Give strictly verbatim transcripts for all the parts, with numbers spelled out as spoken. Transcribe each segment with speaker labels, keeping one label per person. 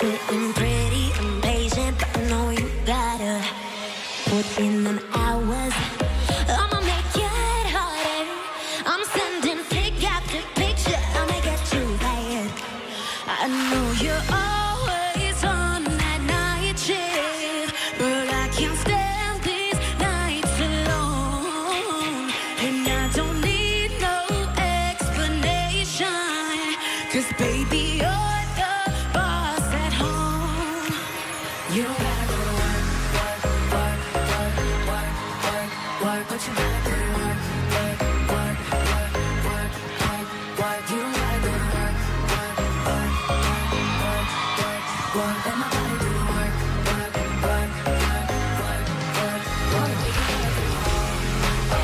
Speaker 1: Sitting pretty impatient, but I know you gotta put in them hours. I'ma make it harder. I'm sending pic after picture. I'ma get you there. I know you're always on that night shift, but I can't stand these nights alone. And I don't need no explanation, 'cause baby, you're the boss at home. You don't gotta go to work, work, work, work, work, work, work, but you gotta go to work, work, work, work, work, work, work. You don't gotta go to work, work, work, work, work, work, work. Let my body do the work, work, work, work, work, work, work. We can work from home, oh,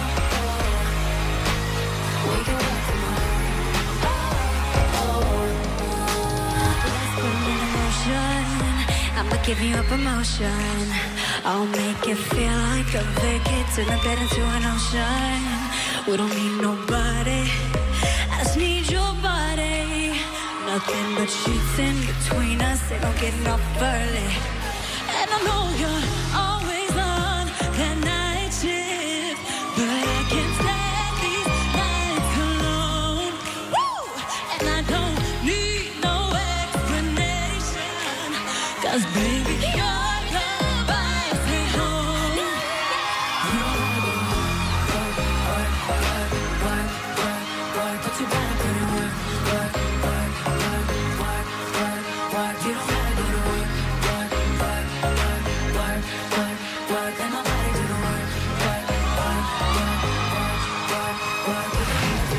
Speaker 1: oh. We can work from home, oh, oh. Let's put 'em in motion. I'ma give you a promotion. I'll make it feel like a ticket to the bed into an ocean. We don't need nobody, I just need your body. Nothing but sheets in between us, they don't get enough early. And I know you're always on that night shift, but I can't stand these nights alone. Woo! And I don't need no explanation, 'cause baby, you're the boss at home. You don't gotta go to work, work, work, work, work, work, but you gotta go to work, work, work, work, work, work, work. You don't gotta go to work, work, work, work, work, work, work. Let my body do the work, work, work, work, work, work, work.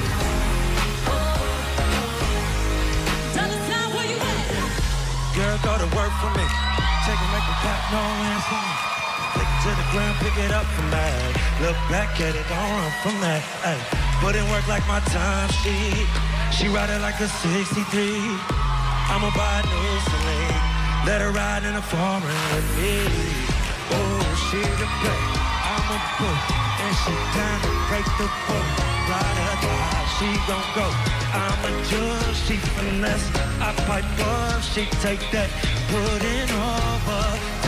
Speaker 1: Tell us now where you at.
Speaker 2: Girl, go to work for me. Take a make a pop, no answer. Click it to the ground, pick it up from that. Look back at it, don't run from that. Ay, put in work like my time sheet. She ride it like a sixty-three. I'ma buy a new Celine. Let her ride in the foreign with me. Oh, she's a play, I'm a book. And she down to break the book. Ride her drive, she gon' go. I'm a judge, she finesse. I pipe up, she take that. Put it over.